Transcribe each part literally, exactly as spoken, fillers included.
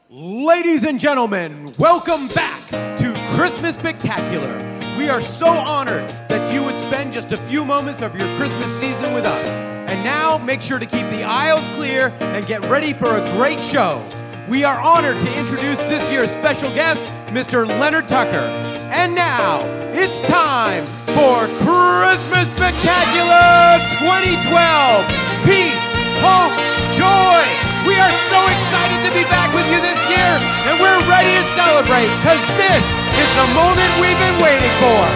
Ladies and gentlemen, welcome back to Christmas Spectacular. We are so honored that you would spend just a few moments of your Christmas season with us. And now, make sure to keep the aisles clear and get ready for a great show. We are honored to introduce this year's special guest, Mister Leonard Tucker. And now, it's time for Christmas Spectacular twenty twelve. Peace, hope, joy. We are so excited to be back with you this year, and we're ready to celebrate, because this is the moment we've been waiting for.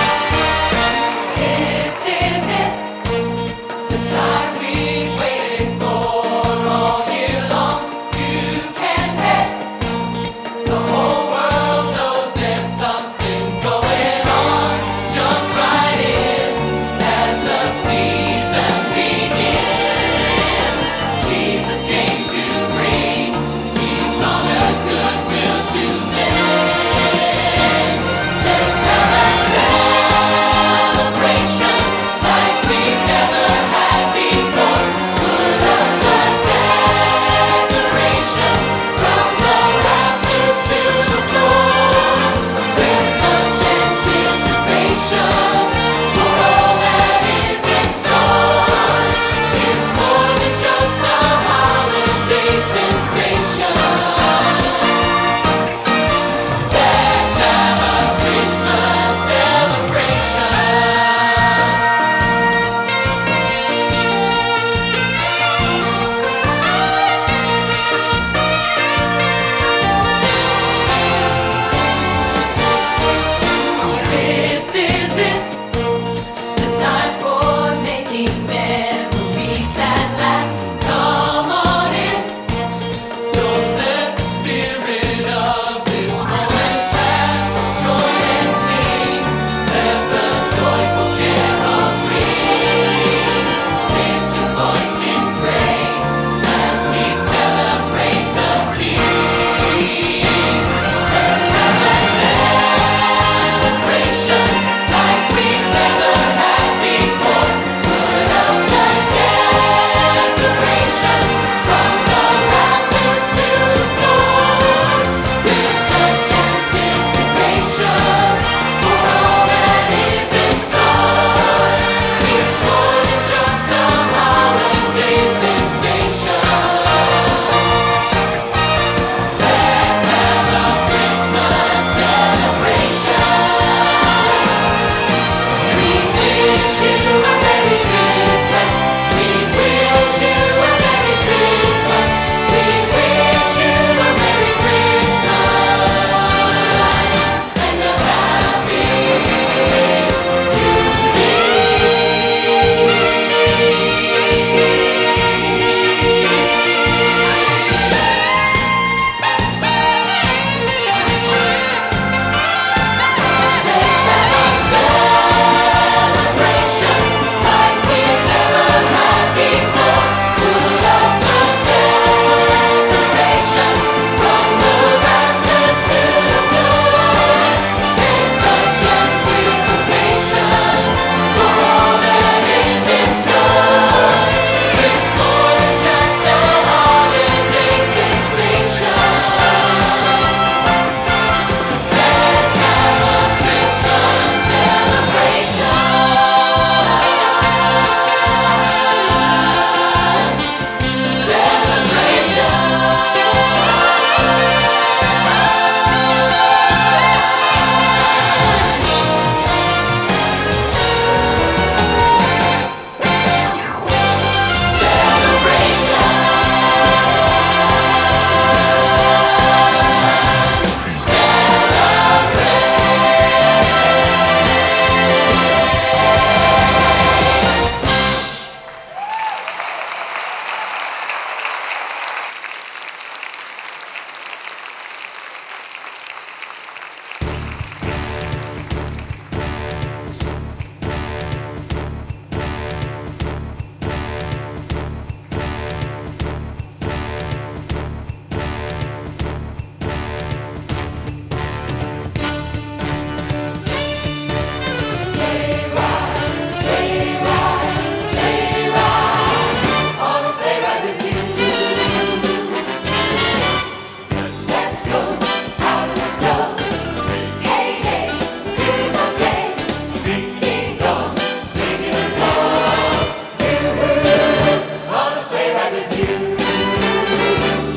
This is it, the time we've waited for all year long. You can bet the whole world knows there's something going on. Jump right in as the season begins. Jesus came to bring peace on earth, goodwill to men. Let's have a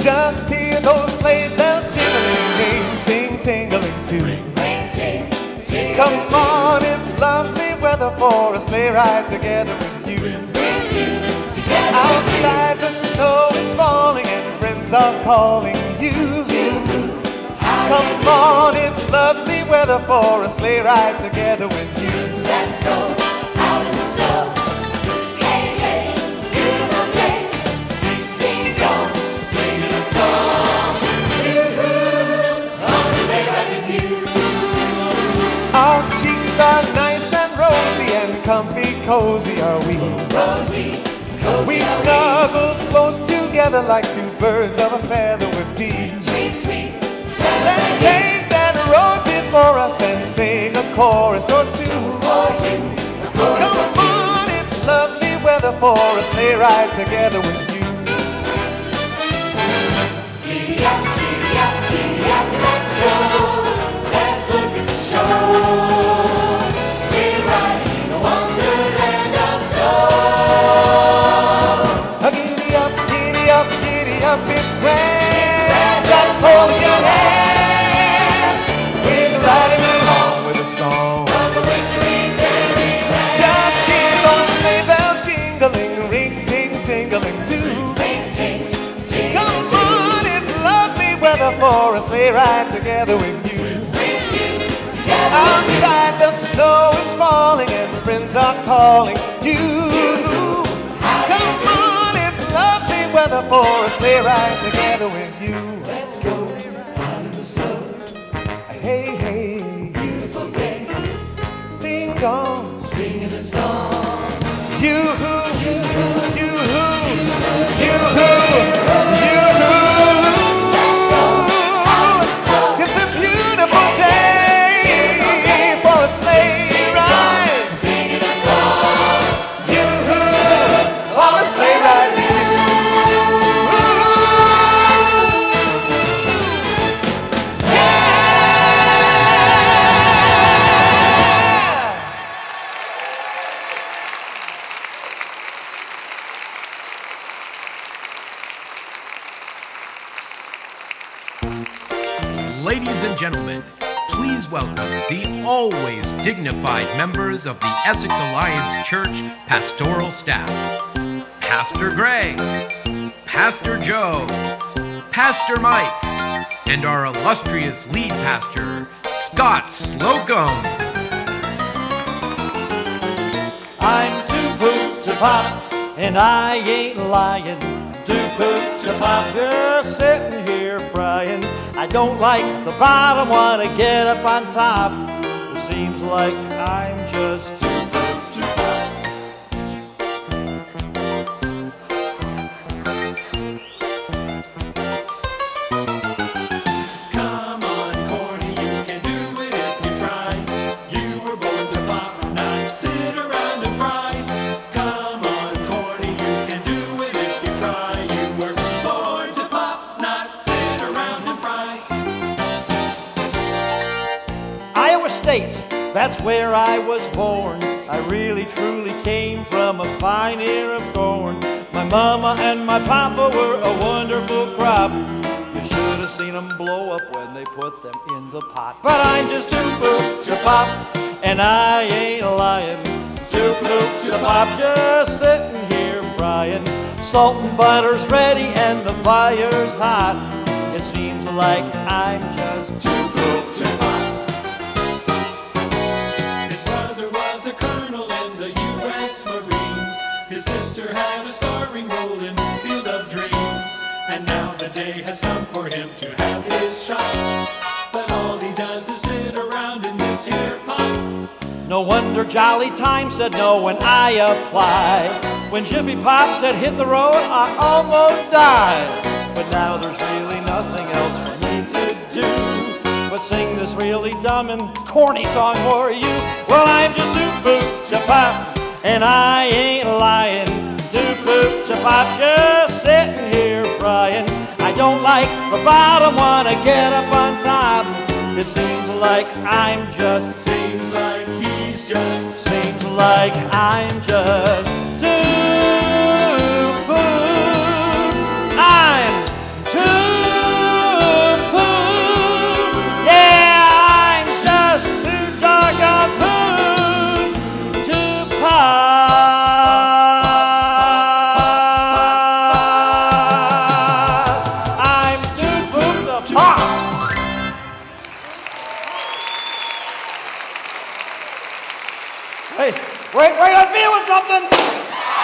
Just hear those sleigh bells jingling, ring, ting, tingling too. Come on, it's lovely weather for a sleigh ride together with you. Outside the snow is falling and friends are calling you. Come on, it's lovely weather for a sleigh ride together with you. Let's go out in the snow. Hey, hey, beautiful day. Ding dong, singing a song. Yoo-hoo, on a sleigh ride with you. Our cheeks are nice and rosy and comfy cozy are we. Rosy, cozy We are snuggle close together like two birds of a feather would be. Tweet, tweet, Let's take that road before us and sing a chorus or two. for you. A chorus or Come two. on, it's lovely weather for a sleigh ride together with you. Giddy up, giddy up, giddy up, let's go. Let's look at the show. We're riding in a wonderland of snow. Giddy up, giddy up, giddy up, it's grand. Just hold your hand. We're gliding along with a song. On the wintry fairyland. Just hear those sleigh bells jingling, ring, ting, tingling too. Ring, ting, ting, Come ting. on, it's lovely weather for a sleigh ride together with you. With you, together with Outside the snow is falling and friends are calling you. Come on, it's lovely weather for a sleigh ride together with you. you. Let's go out in the snow. Hey, hey, Beautiful day, ding dong. singing a song. You-hoo, you-hoo, you-hoo, you-hoo. It's a beautiful day for a sleigh ride. Singing a song. You-hoo, on a sleigh ride with you. Ladies and gentlemen, please welcome the always dignified members of the Essex Alliance Church pastoral staff. Pastor Greg, Pastor Joe, Pastor Mike, and our illustrious lead pastor, Scott Slocum. I'm too poop to pop, and I ain't lying. Too poop to pop, just sitting here frying. I don't like the bottom, wanna get up on top. It seems like I'm just too poop to pop. Come on, Corny, you can do it if you try. You were born to pop, not sit around and fry. Come on, Corny, you can do it if you try. You were born to pop, not sit around and fry. Iowa State, that's where I was born. I really truly came from a fine ear of corn. My mama and my papa were a wonderful crop. You should have seen them blow up when they put them in the pot. But I'm just too poop to pop, and I ain't lying. Too poop to pop, just sitting here frying. Salt and butter's ready and the fire's hot. It seems like I'm just too poop to pop. His brother was a colonel in the U S Marines. His sister had a starring role in Field of Dreams. And now the day has come for him to have his shot. But all he does is sit around in this here pot. No wonder Jolly Time said no when I applied. When Jiffy Pop said hit the road, I almost died. But now there's really nothing else for me to do but sing this really dumb and corny song for you. Well, I'm just too poop to pop, and I ain't lying. Too poop to pop, just sitting here frying. I don't like the bottom, wanna get up on top. It seems like I'm just, Seems like he's just seems like I'm just too poop. I'm too Wait, wait, I'm feeling something.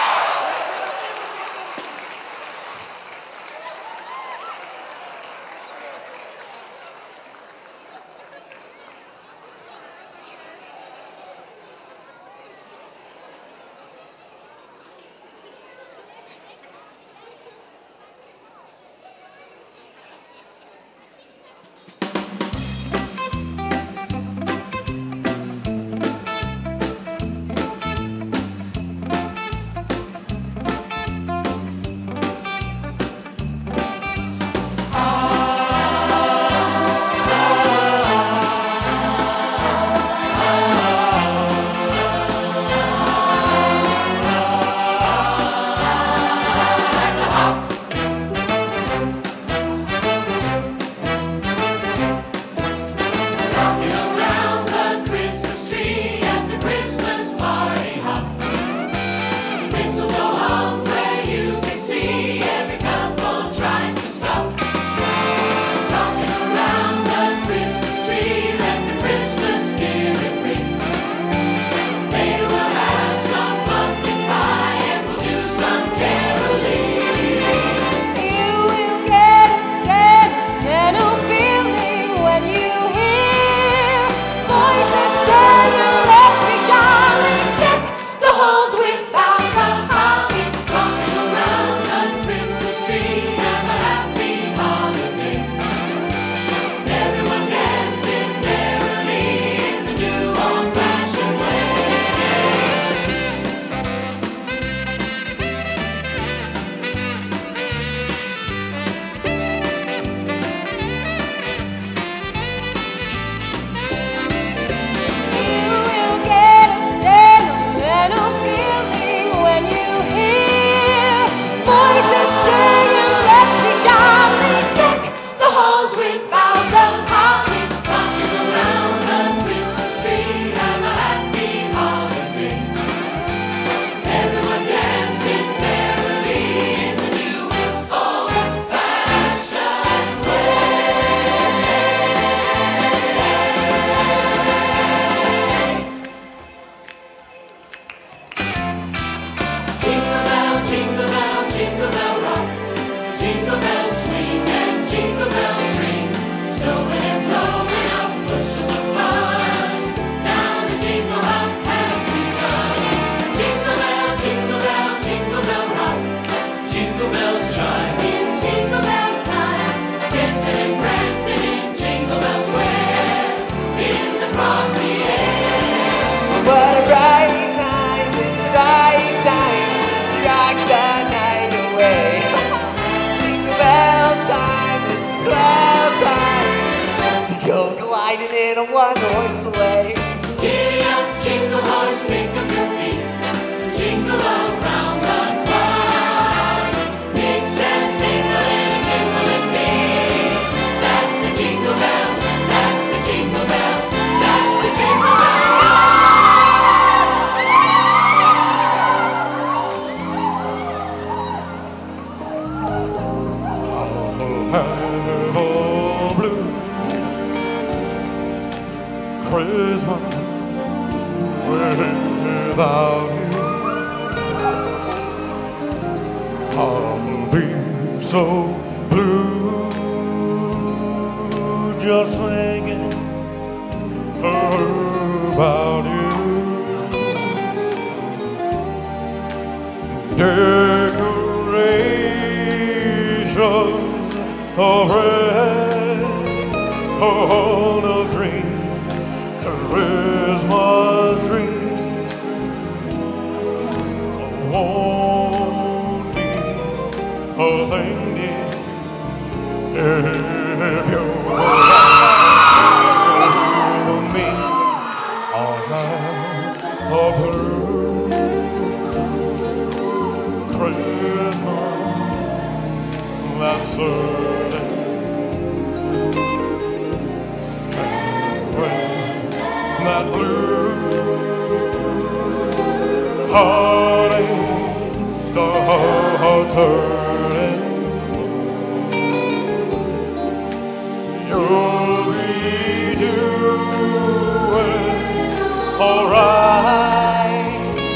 In a one-horse sleigh. Giddy up, jingle horse, pick up your feet, jingle around the clock. Mix and mingle in a jingling beat. That's the jingle bell, that's the jingle bell, that's the jingle bell. Christmas without you, I'll be so blue, just thinking about you. Decorations of red on a green Christmas tree won't be a thing, dear, if you're with me. I'll have a blue Christmas, that's certain. That blue heartache, the heart turning, you'll be doing alright.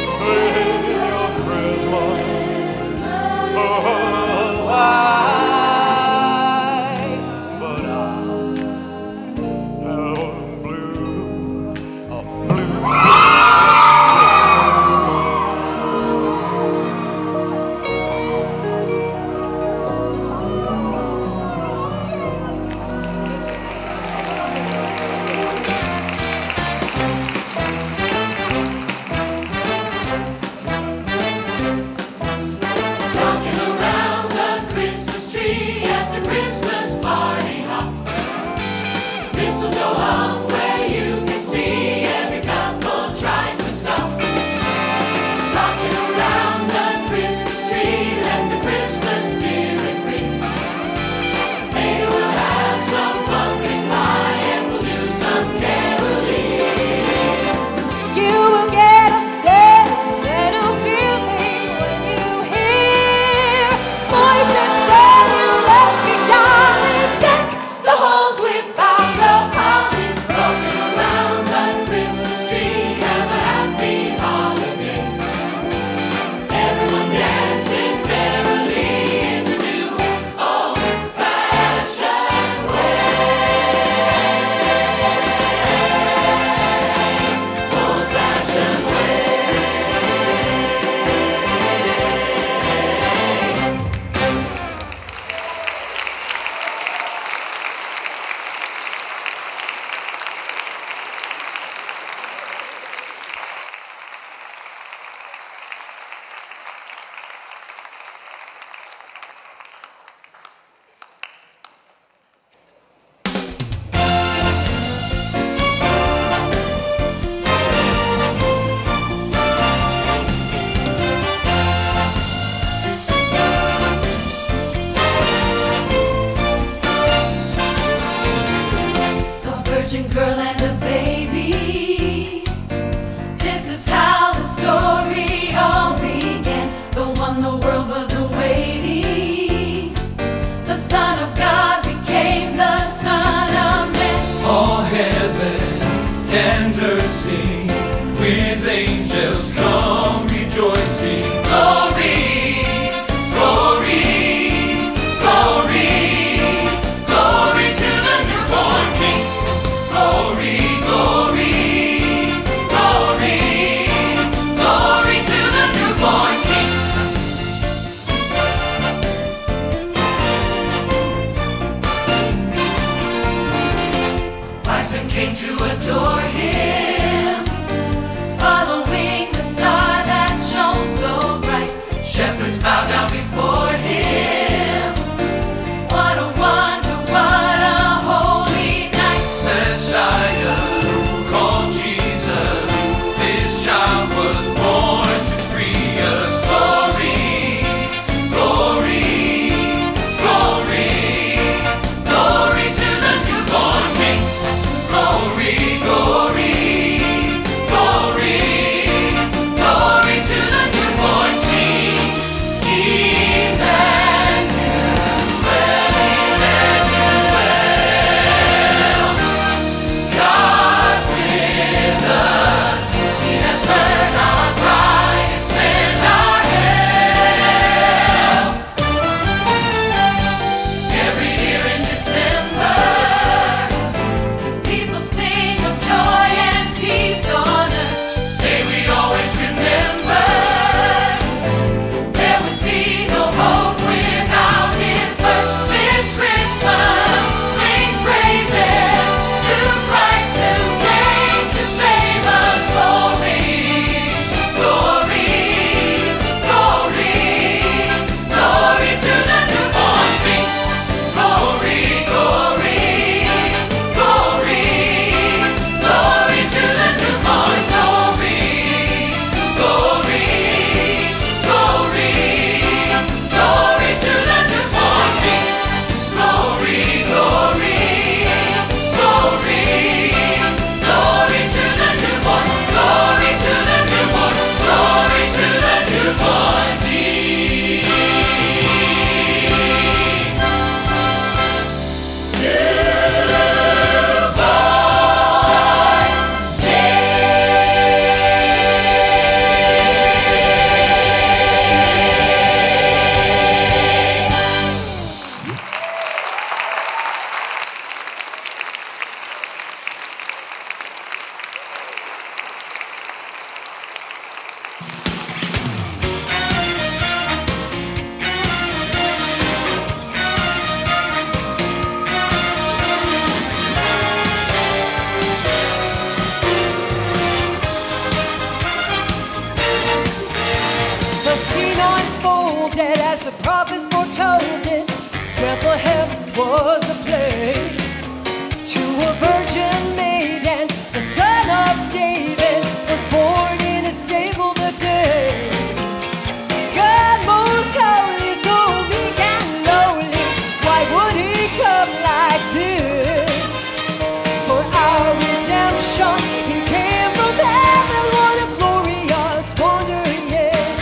was a place to a virgin maiden. The son of David was born in a stable the day. God most holy, so meek and lowly, why would he come like this? For our redemption, he came from heaven. What a glorious wonder he is.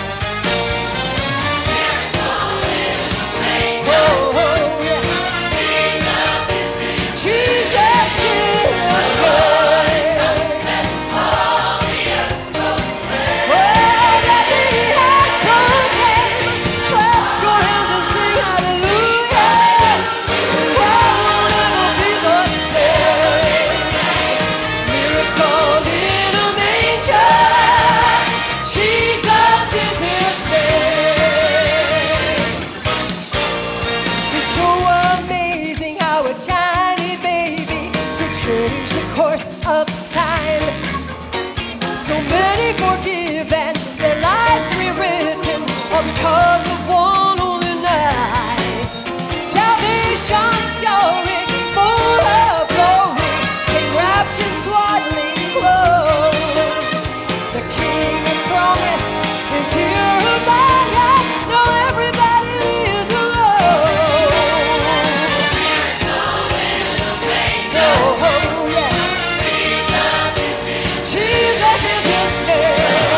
Oh, oh, yeah. Jesus is change the course of time. So many forgiven, their lives rewritten, all because of one holy night. Salvation story, full of glory, came wrapped in swaddling clothes. The King of promise is here among us. Now everybody is alone. Oh, oh, yes. Jesus is his name.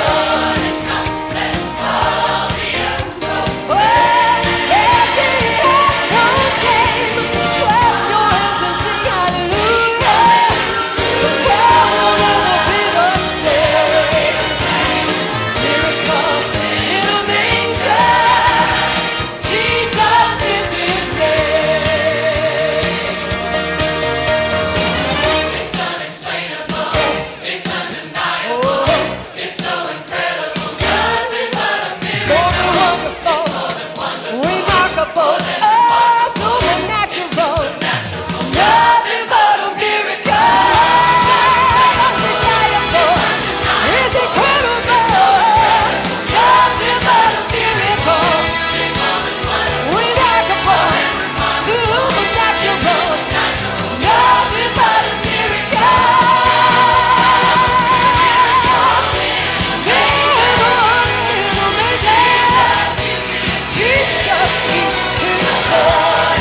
Oh, every heart proclaim. Clap your hands and sing hallelujah. The world will never be the same. Miracle in a manger. Jesus is his name. It's unexplainable, it's undeniable, it's so incredible, nothing but a miracle. More than wonderful, remarkable, oh, supernatural, nothing but a miracle. Undeniable, it's incredible, nothing but a miracle. Remarkable, supernatural, nothing but a miracle. Jesus is his Lord.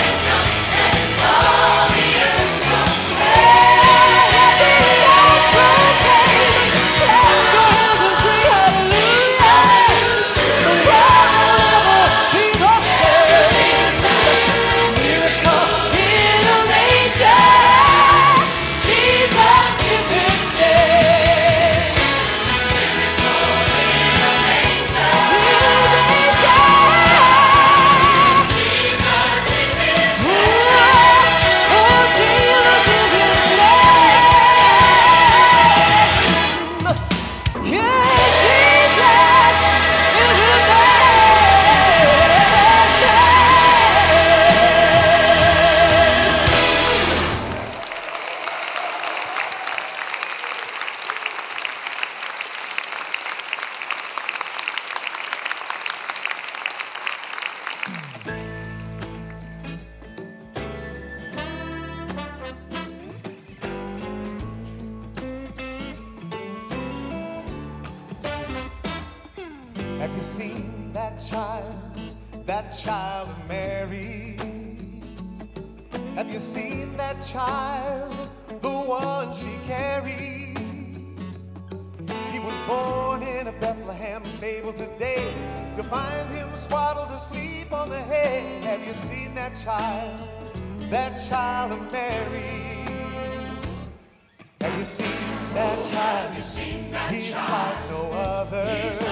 Have you seen that child, that child of Mary's? Have you seen that child, the one she carried? He was born in a Bethlehem stable today. You'll find him swaddled asleep on the hay. Have you seen that child, that child of Mary's? Have you seen that child? He's like no other. He's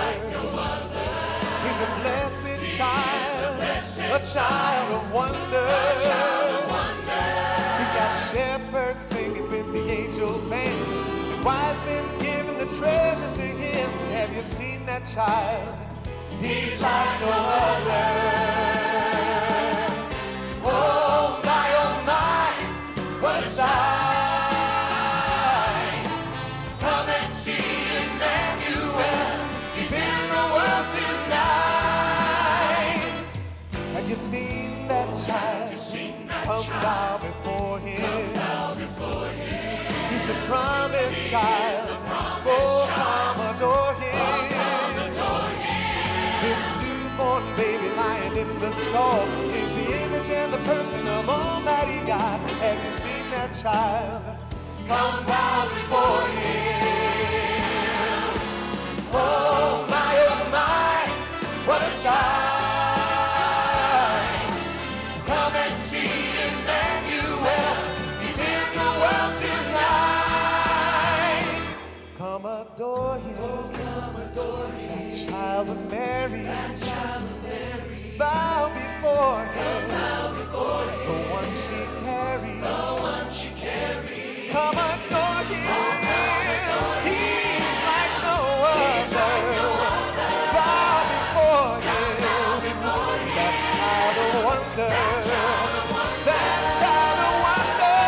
a blessed child, a child of wonder. He's got shepherds singing with the angel band, and wise men giving the treasures to him. Have you seen that child? He's like no other. Oh my, oh my, what a sight! Come and see Emmanuel, he's in the world tonight. Have you seen that child? Come bow before him. He's the promised child. Oh, come adore him. This newborn baby lying in the stall is the image and the person of Almighty God. Have you seen that child? Come bow before him. Oh my, oh my, what a sight. Come and see Emmanuel. He's in the world tonight. Come adore him. Oh, come adore him. That child of Mary. That child of Mary. Bow before him. Bow before him. The one she carried. The one she carried. Come adore him. Oh, come adore him. He's like no other. He's like no other. Bow before him. Bow before him. That child of wonder. That child of wonder. That child of wonder.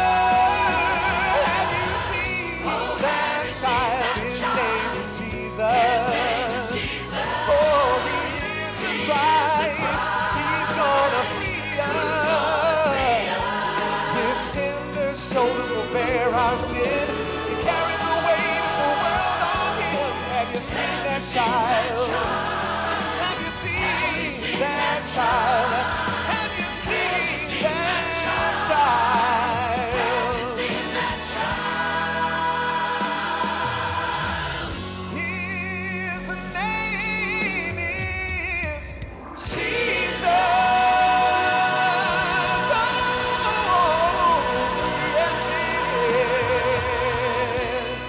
Have you seen oh, that child? His child. Name is Jesus. His name is Jesus. Oh, he is the Christ. He's gonna free us. His tender shoulders will bear our sin. He carried the weight of the world on him. Have you seen that child? Have you seen that child? Have you seen that child? His name is Jesus. Oh, yes, it is.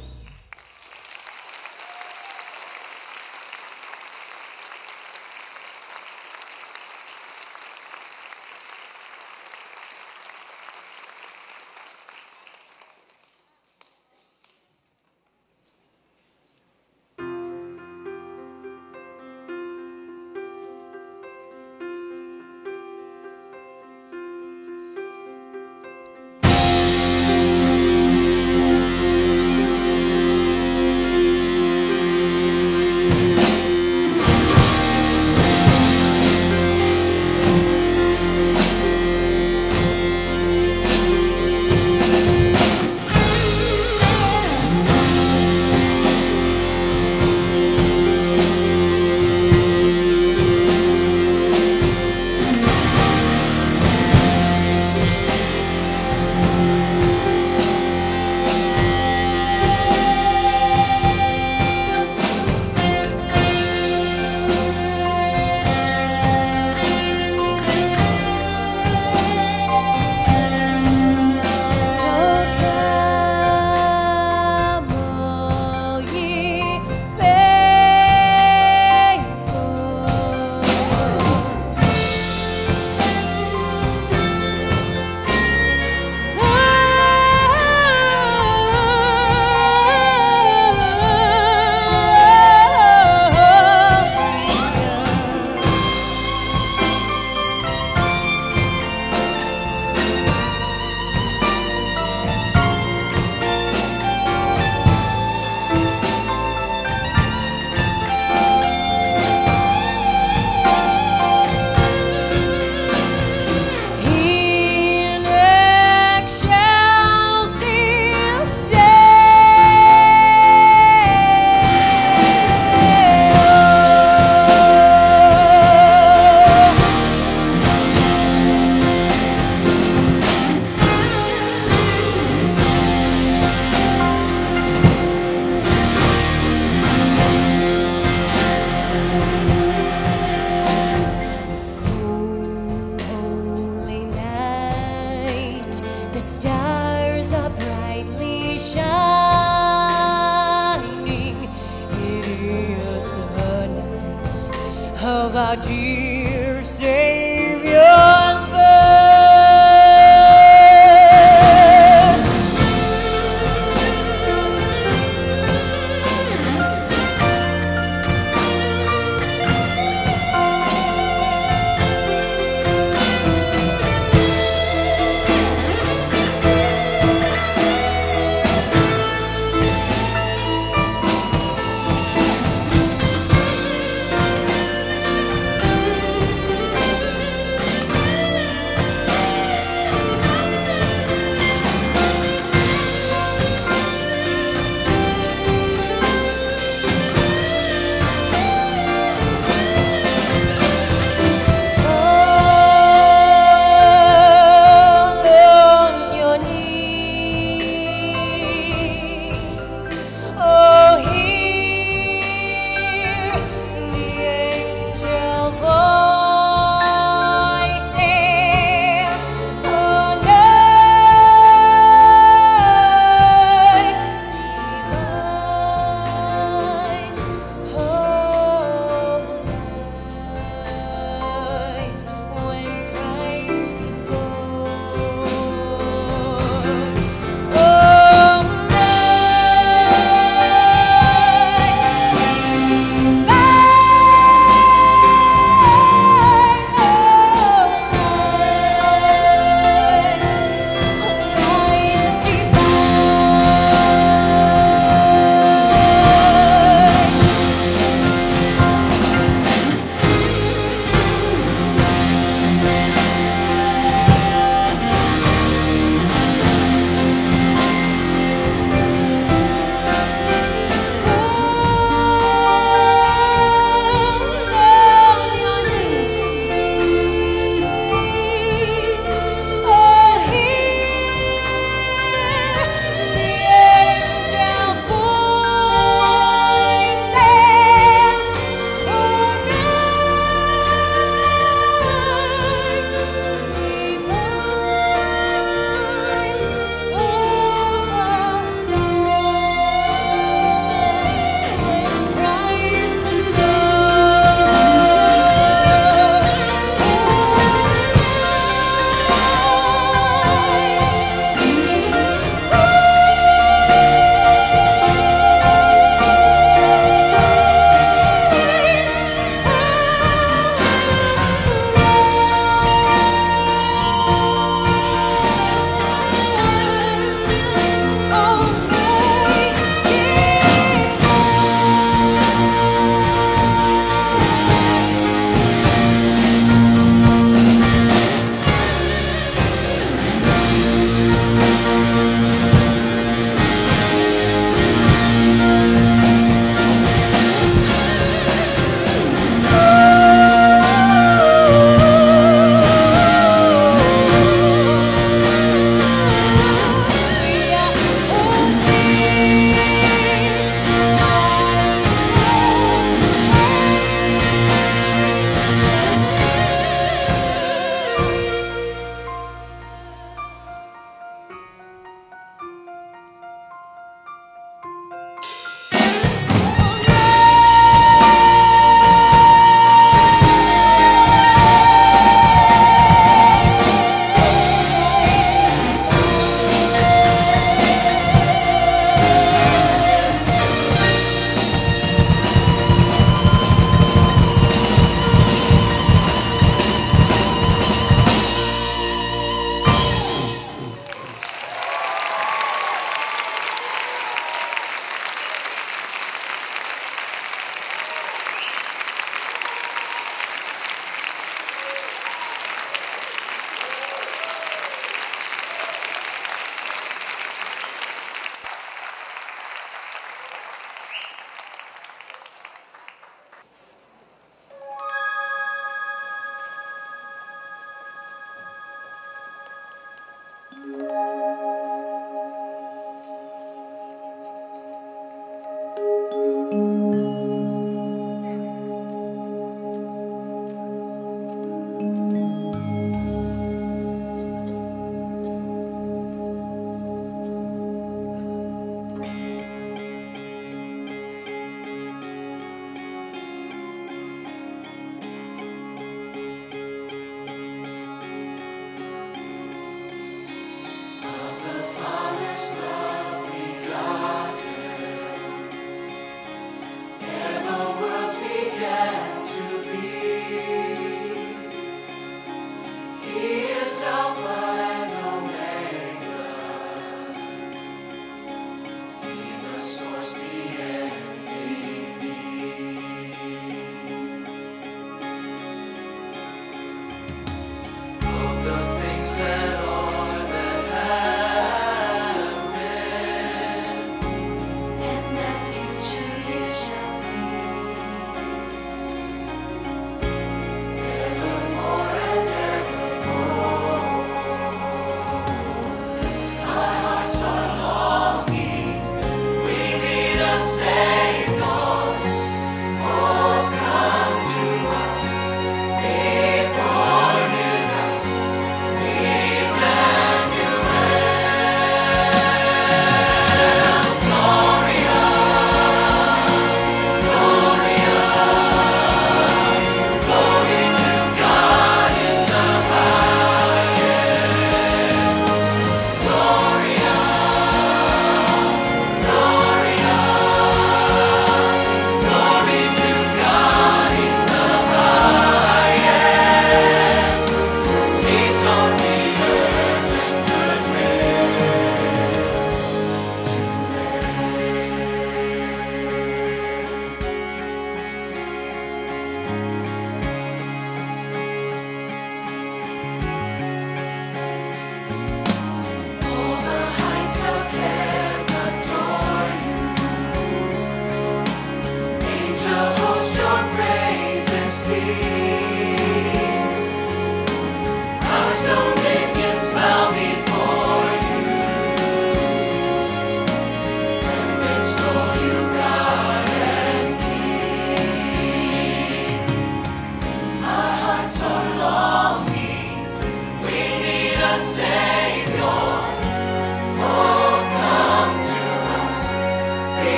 our dear Savior's birth.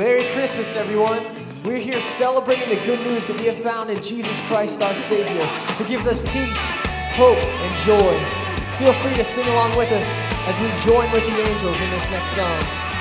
Merry Christmas, everyone. We're here celebrating the good news that we have found in Jesus Christ, our Savior, who gives us peace, hope, and joy. Feel free to sing along with us as we join with the angels in this next song.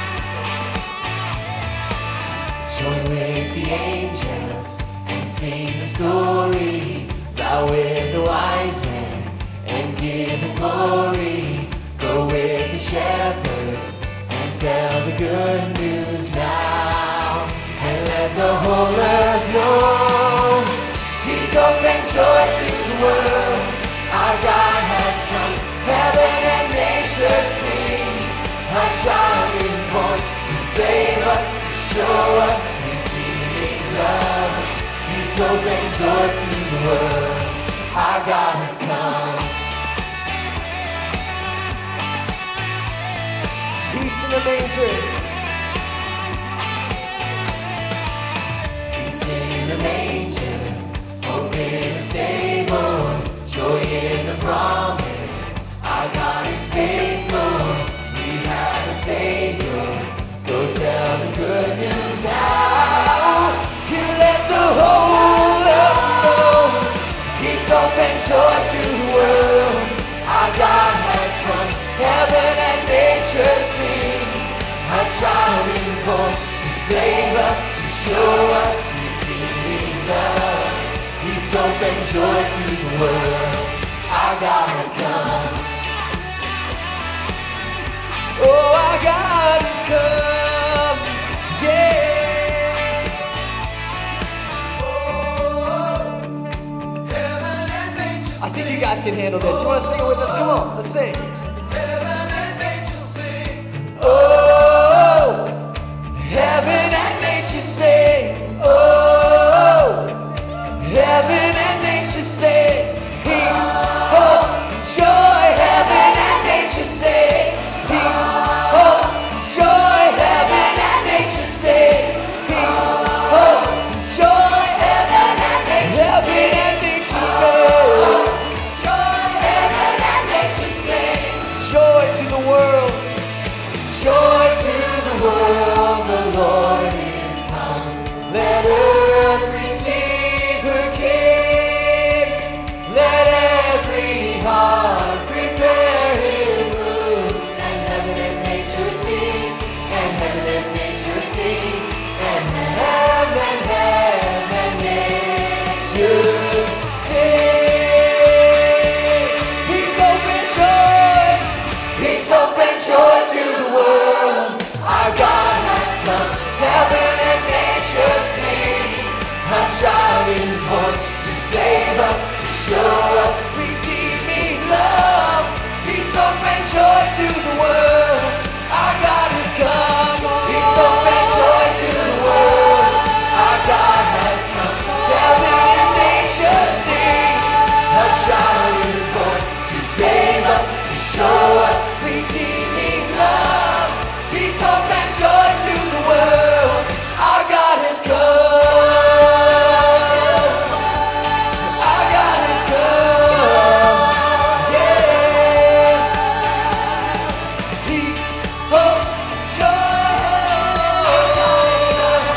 Join with the angels and sing the story. Bow with the wise men and give him glory. Go with the shepherds and tell the good news now. And let the whole earth know He's hope and joy to the world. Our God has come, heaven and nature sing. Our child is born to save us, to show us redeeming love. He's hope and joy to the world. Our God has come. Peace in the manger. Peace in the manger, hope in the stable, joy in the promise. Our God is faithful, we have a Savior. Go tell the good news now. You let the whole earth know. Peace, hope, and joy to the world. Our God has come, heaven and nature sing. Our child is born to save us, to show us redeeming love. Peace, hope, and joy to the world. Our God has come. Oh, our God has come. Yeah. I think you guys can handle this. You want to sing it with us? Come on, let's sing. Oh, heaven and nature sing. Oh, heaven and nature sing. Peace, hope, joy. Heaven and nature sing. Peace, hope, joy. Heaven and nature sing. Peace, hope, joy. Heaven and nature sing. Heaven and nature sing. Heaven and nature sing. Joy to the world. Joy to the world, the Lord is come. Let earth receive her King. Let every heart prepare him room. And heaven and nature sing, and heaven and nature sing, and heaven and heaven and nature sing. Peace, hope, and joy. Peace, hope, and joy to the world. Our God has come, heaven and nature sing. Our child is born to save us, to show us redeeming love. Peace, hope, and joy to the world. Our God has come. Peace, hope, and joy to the world. Our God has come. Heaven and nature sing. Our child is born to save us, to show us redeeming love. Peace, hope, and joy to the world. Our God has come. Our God has come. Yeah. Peace, hope, joy. Our God has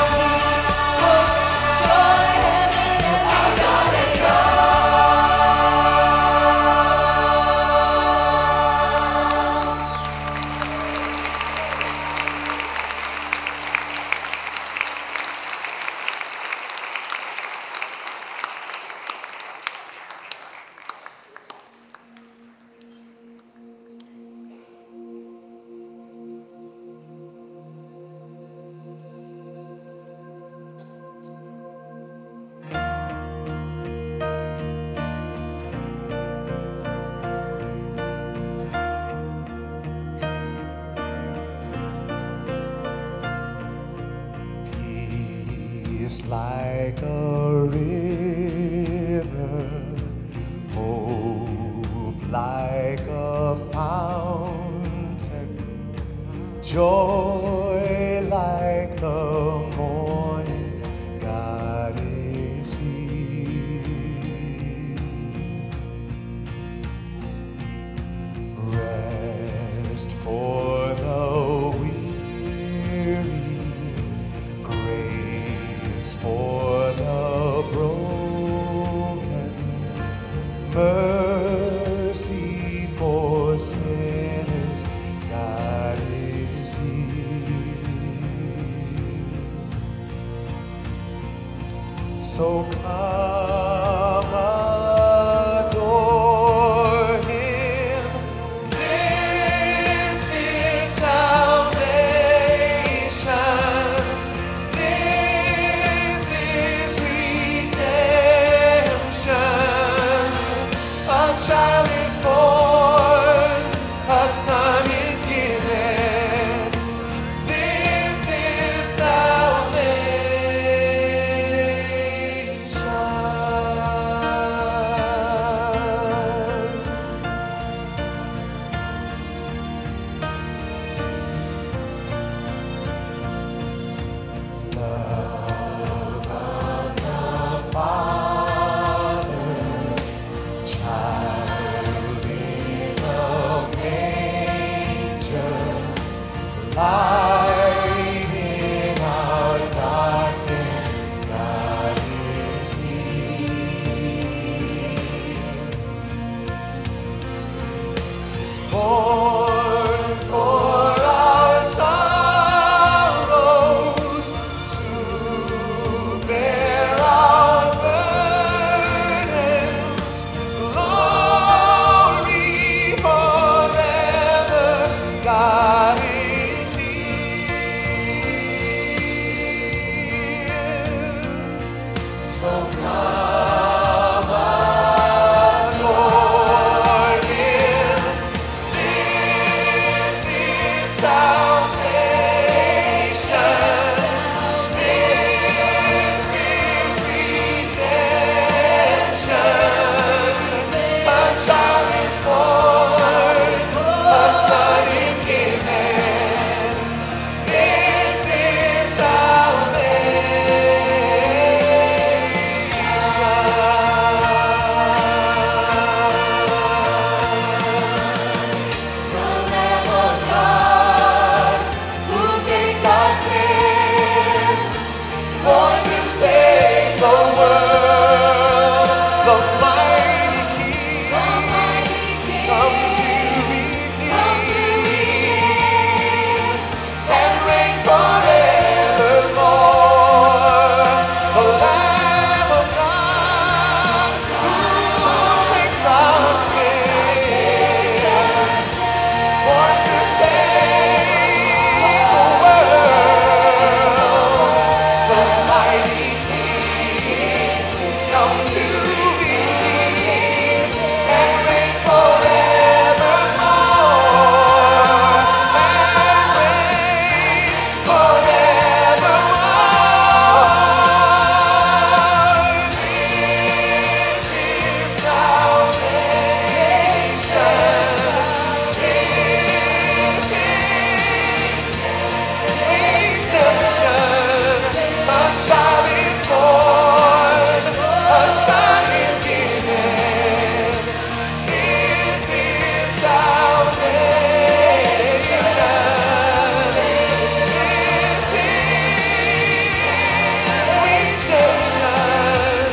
Peace like a river, hope like a fountain, joy like the morning God is here. Rest for the weary, for the broken, mercy for sinners, God is here. So come adore Him. This is salvation. This is redemption. A child is born, a son is given. This is salvation. Love of the Father, child in a manger, light in our darkness, God is here. Born for our sorrows, to bear our burdens, glory forever, God is here. So come adore Him. This is salvation. This is redemption. A child is born, a son is given. This is salvation. The Lamb of God, who takes our sin, born to save the world, the mighty King, come to redeem and reign forevermore. The Lamb of God, who takes our sin, born to save the world, the mighty King, come to redeem and reign forevermore, and reign forevermore. This is salvation. This is redemption. A child is born, a son is given. This is salvation. This is redemption.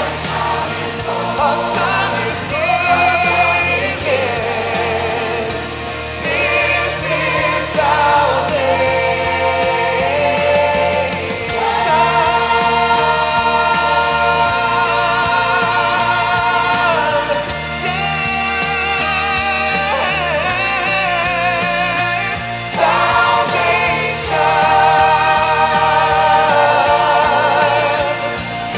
A son is given. This is salvation. Yes, salvation.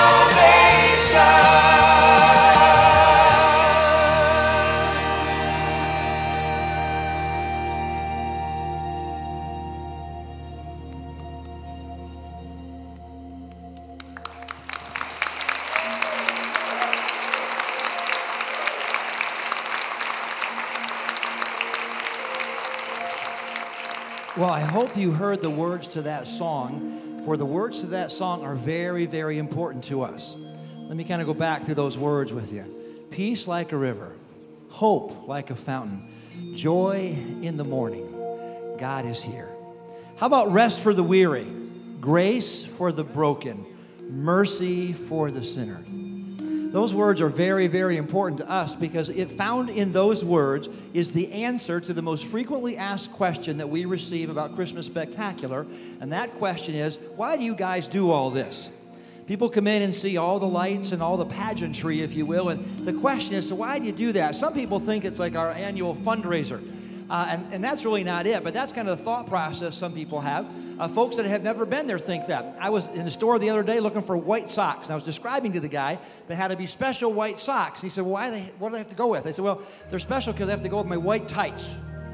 Well, I hope you heard the words to that song, for the words to that song are very, very important to us. Let me kind of go back through those words with you. Peace like a river, hope like a fountain, joy in the morning. God is here. How about rest for the weary? grace for the broken, mercy for the sinner. Those words are very, very important to us because it found in those words is the answer to the most frequently asked question that we receive about Christmas Spectacular. And that question is, why do you guys do all this? People come in and see all the lights and all the pageantry, if you will, and the question is, so why do you do that? Some people think it's like our annual fundraiser. Uh, and, and that's really not it, but that's kind of the thought process some people have. Uh, folks that have never been there think that. I was in the store the other day looking for white socks, and I was describing to the guy that had to be special white socks. He said, well, why they, what do they have to go with? I said, well, they're special because they have to go with my white tights.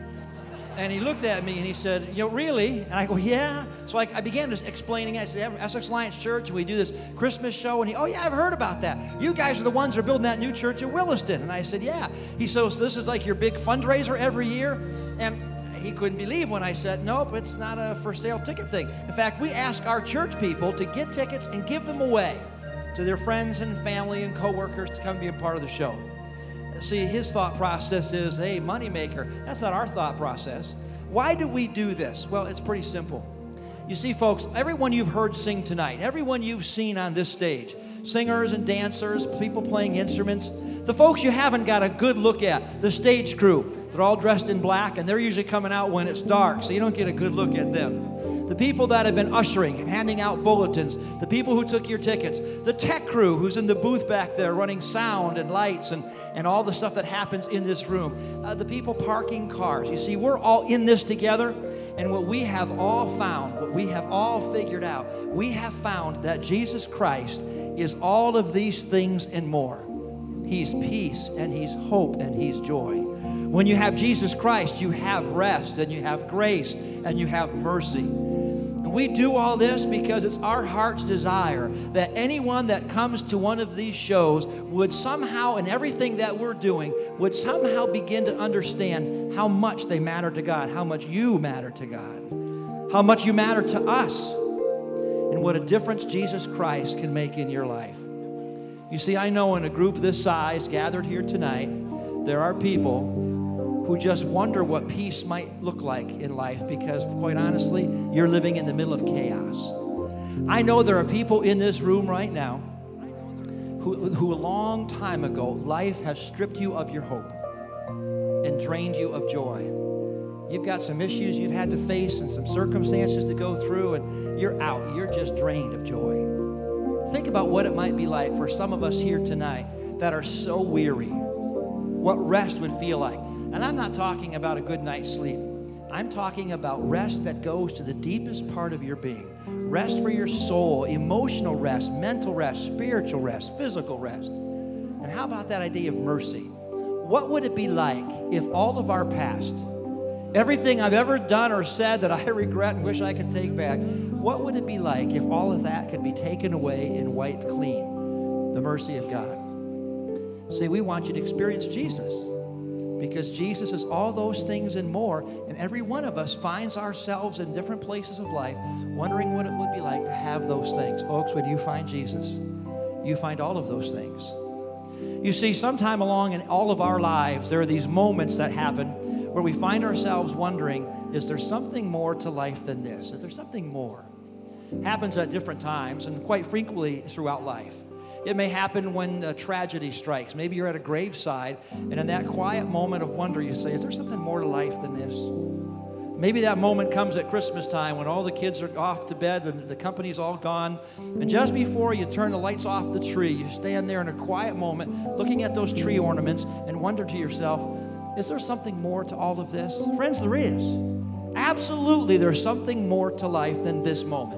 And he looked at me and he said, you know, really? And I go, yeah. So I, I began just explaining it. I said, Essex Alliance Church, and we do this Christmas show. And he, oh, yeah, I've heard about that. You guys are the ones that are building that new church in Williston. And I said, yeah. He said, so this is like your big fundraiser every year? And he couldn't believe when I said, nope, it's not a for sale ticket thing. In fact, we ask our church people to get tickets and give them away to their friends and family and coworkers to come be a part of the show. See, his thought process is, hey, moneymaker. That's not our thought process. Why do we do this? Well, it's pretty simple. You see, folks, everyone you've heard sing tonight, everyone you've seen on this stage, singers and dancers, people playing instruments, the folks you haven't got a good look at, the stage crew, they're all dressed in black, and they're usually coming out when it's dark, so you don't get a good look at them. The people that have been ushering and handing out bulletins, the people who took your tickets, the tech crew who's in the booth back there running sound and lights and, and all the stuff that happens in this room, uh, the people parking cars. You see, we're all in this together, and what we have all found, what we have all figured out, we have found that Jesus Christ is all of these things and more. He's peace, and He's hope, and He's joy. When you have Jesus Christ, you have rest, and you have grace, and you have mercy. And we do all this because it's our heart's desire that anyone that comes to one of these shows would somehow, in everything that we're doing, would somehow begin to understand how much they matter to God, how much you matter to God, how much you matter to us, and what a difference Jesus Christ can make in your life. You see, I know in a group this size gathered here tonight, there are people who just wonder what peace might look like in life because, quite honestly, you're living in the middle of chaos. I know there are people in this room right now who, who a long time ago, life has stripped you of your hope and drained you of joy. You've got some issues you've had to face and some circumstances to go through, and you're out. You're just drained of joy. Think about what it might be like for some of us here tonight that are so weary, what rest would feel like. And I'm not talking about a good night's sleep. I'm talking about rest that goes to the deepest part of your being. Rest for your soul, emotional rest, mental rest, spiritual rest, physical rest. And how about that idea of mercy? What would it be like if all of our past, everything I've ever done or said that I regret and wish I could take back, what would it be like if all of that could be taken away and wiped clean? The mercy of God. See, we want you to experience Jesus, because Jesus is all those things and more, and every one of us finds ourselves in different places of life wondering what it would be like to have those things. Folks, when you find Jesus, you find all of those things. You see, sometime along in all of our lives, there are these moments that happen where we find ourselves wondering, is there something more to life than this? Is there something more? It happens at different times and quite frequently throughout life. It may happen when a tragedy strikes. Maybe you're at a graveside, and in that quiet moment of wonder, you say, is there something more to life than this? Maybe that moment comes at Christmas time when all the kids are off to bed and the company's all gone, and just before you turn the lights off the tree, you stand there in a quiet moment looking at those tree ornaments and wonder to yourself, is there something more to all of this? Friends, there is. Absolutely, there's something more to life than this moment.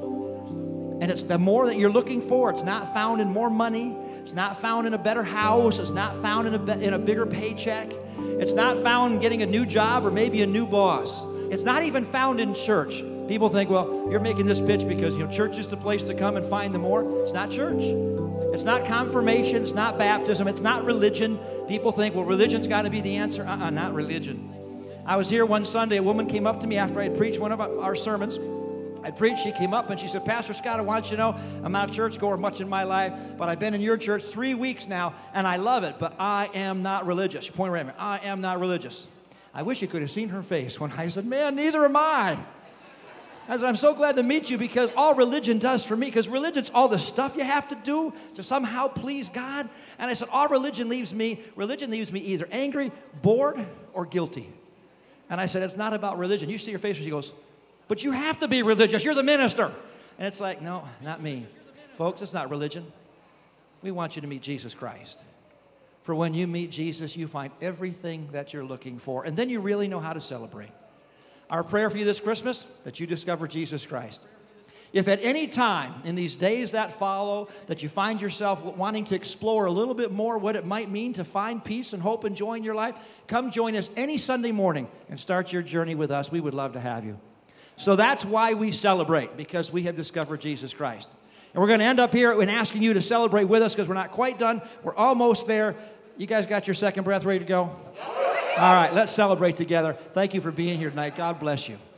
And it's the more that you're looking for. It's not found in more money. It's not found in a better house. It's not found in a, be- in a bigger paycheck. It's not found in getting a new job or maybe a new boss. It's not even found in church. People think, well, you're making this pitch because, you know, church is the place to come and find the more. It's not church. It's not confirmation. It's not baptism. It's not religion. People think, well, religion's got to be the answer. Uh-uh, not religion. I was here one Sunday. A woman came up to me after I had preached one of our sermons. I preached, she came up and she said, Pastor Scott, I want you to know I'm not a churchgoer much in my life, but I've been in your church three weeks now, and I love it, but I am not religious. She pointed right at me, I am not religious. I wish you could have seen her face when I said, man, neither am I. I said, I'm so glad to meet you because all religion does for me, because religion's all the stuff you have to do to somehow please God. And I said, all religion leaves me, religion leaves me either angry, bored, or guilty. And I said, it's not about religion. You see your face, she goes, but you have to be religious. You're the minister. And it's like, no, not me. Folks, it's not religion. We want you to meet Jesus Christ. For when you meet Jesus, you find everything that you're looking for. And then you really know how to celebrate. Our prayer for you this Christmas, that you discover Jesus Christ. If at any time in these days that follow that you find yourself wanting to explore a little bit more what it might mean to find peace and hope and joy in your life, come join us any Sunday morning and start your journey with us. We would love to have you. So that's why we celebrate, because we have discovered Jesus Christ. And we're going to end up here in asking you to celebrate with us because we're not quite done. We're almost there. You guys got your second breath ready to go? All right, let's celebrate together. Thank you for being here tonight. God bless you.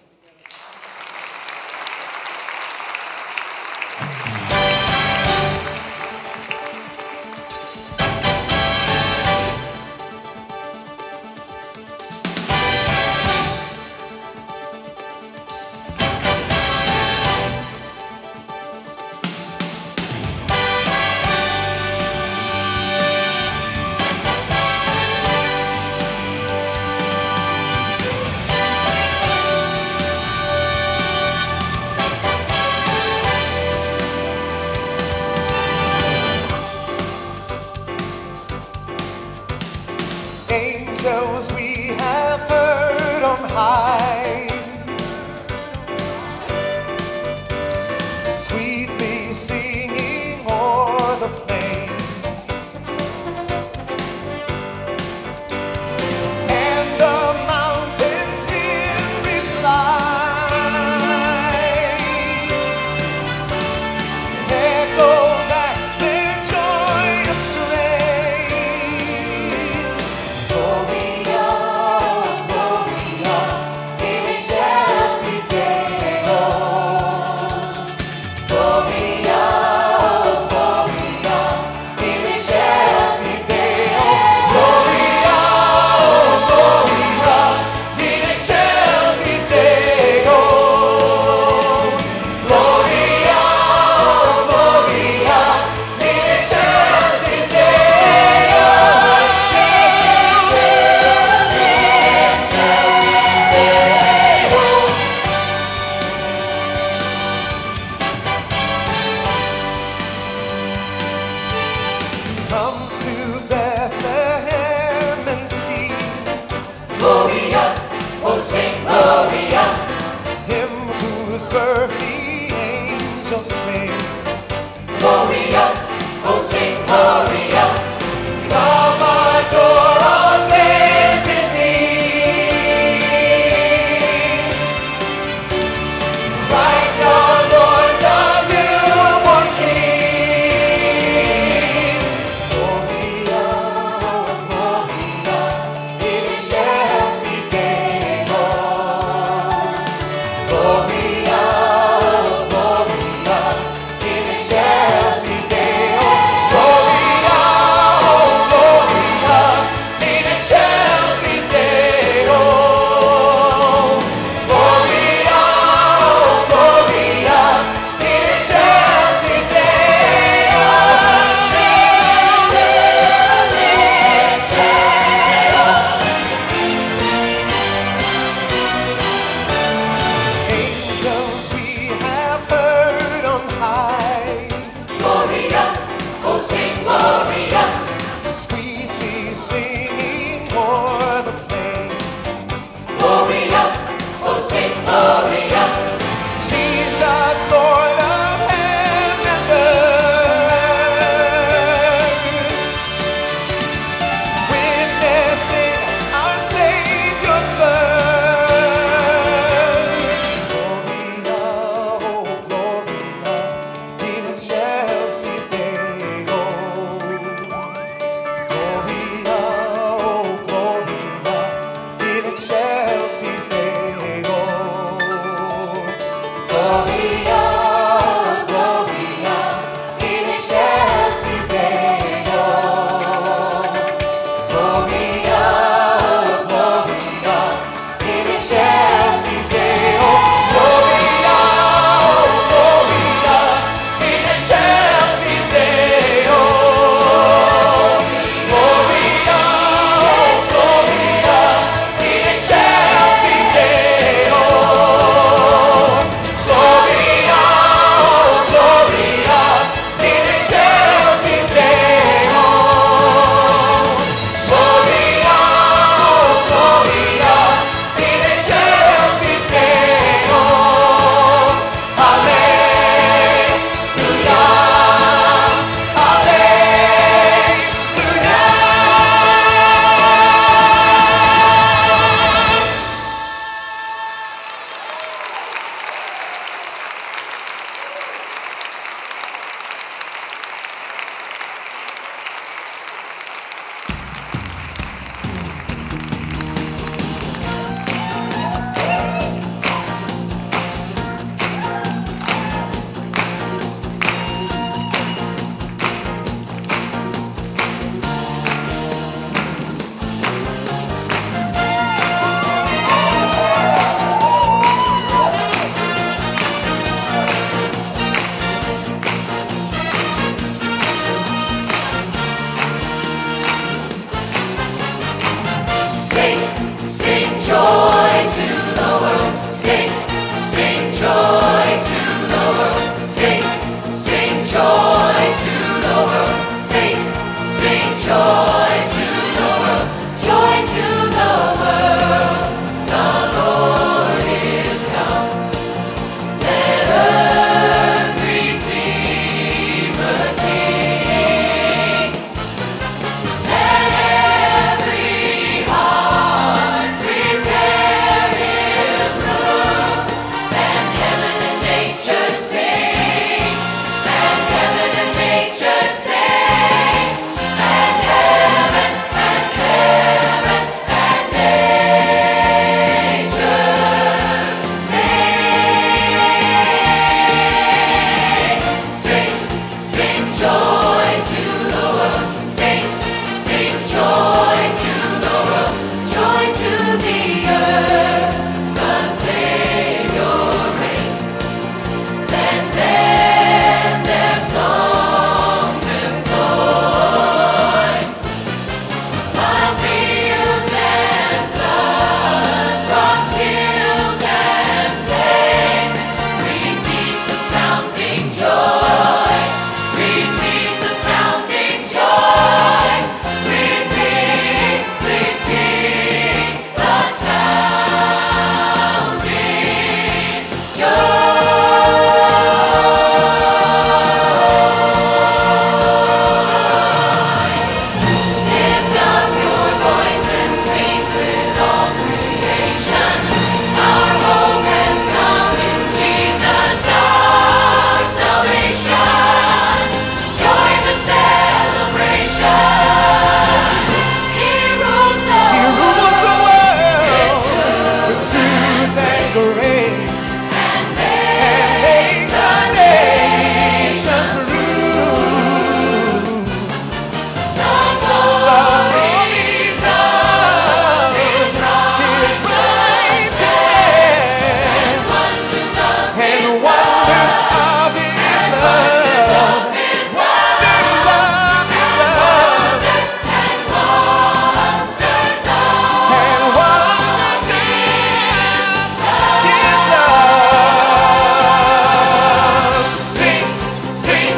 Angels we have heard on high, sweetly singing o'er the plain, and the mountains in reply echo back their joyous strains. Gloria, Gloria, in excelsis Deo. Gloria, Gloria, in excelsis Deo. Gloria, Gloria, in excelsis Deo. Gloria, Gloria, in excelsis Deo. Come to Bethlehem and see Gloria, oh sing Gloria, him whose birth the angels sing. Gloria, oh sing Gloria, Come adore on bended knee. Christ our Lord, the newborn King. Gloria, Gloria, in excelsis Deo. Gloria, Gloria, in excelsis Deo. Gloria,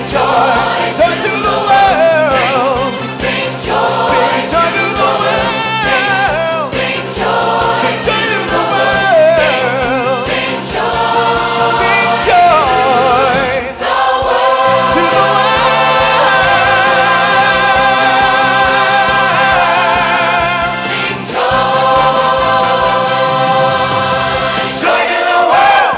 joy, joy to the world. Sing joy. Sing joy to the world. Sing joy. Sing joy to the world. Sing joy. Sing joy to the world. Sing joy. Joy to the world.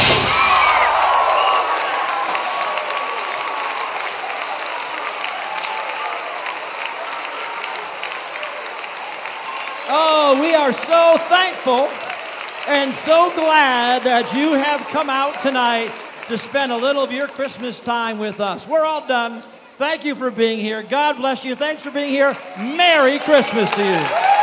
Oh, we are so thankful and so glad that you have come out tonight to spend a little of your Christmas time with us. We're all done. Thank you for being here. God bless you. Thanks for being here. Merry Christmas to you.